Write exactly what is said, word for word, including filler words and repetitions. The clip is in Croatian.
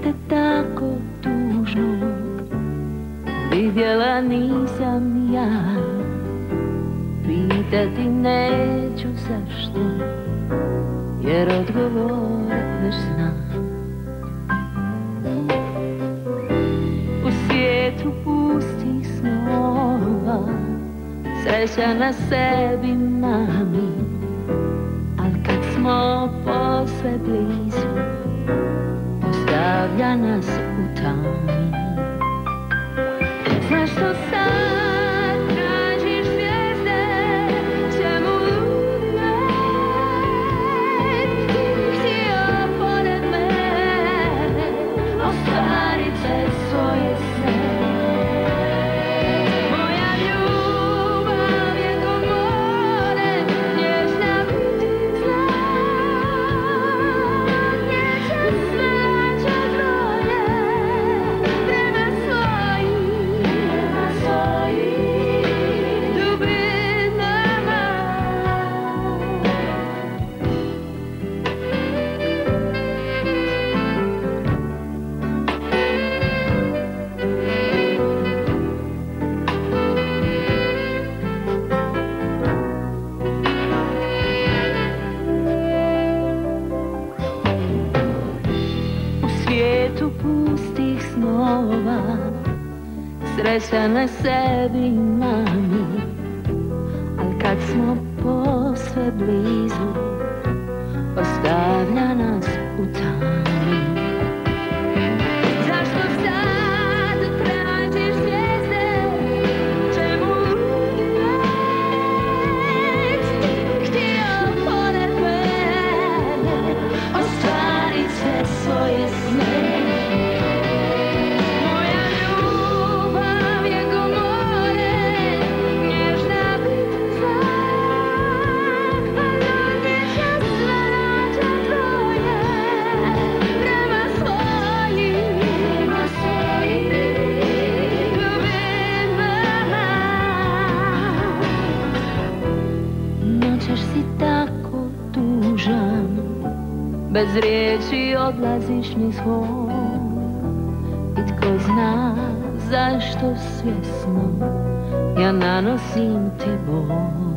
te tako tužno vidjela nisam ja. Pitati neću zašto, jer odgovor već znam. U svijetu pustih snova sreća na sebi mami, al kad smo posve blizu ostavlja nas u tami. Zašto sad tražiš zvijezde, čemu ludi let? Ti bi htio pored mene ostvarit sve svoje sne. Moja ljubav je ko more, nježna vitica. Neće svađa dvoje prema svojim, prema svojim dubinama. U svijetu pustih snova sreća na sebi mami, al kad smo posve blizu ostavlja nas u tami. Zašto sad tražiš zvijezde, čemu ludi let? Ti bi htio pored mene ostvarit sve svoje sne. Moja ljubav je ko more, nježna vitica. A ljudi će sve nađe tvoje prema svojim, prema svojim dubinama. Noćas si tako tužan, bez riječi odlaziš niz hol. I tko zna zašto svjesno ja nanosim ti bol.